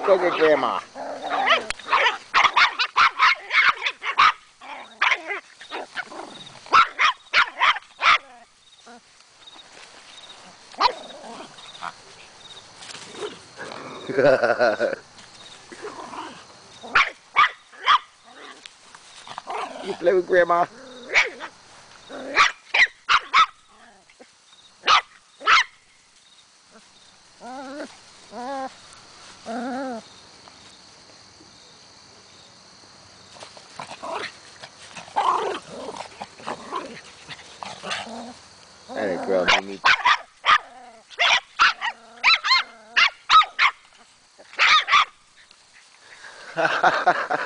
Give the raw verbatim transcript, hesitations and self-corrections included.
Go get Grandma. You play with Grandma. Hey, girl, Mimi. Ha ha ha.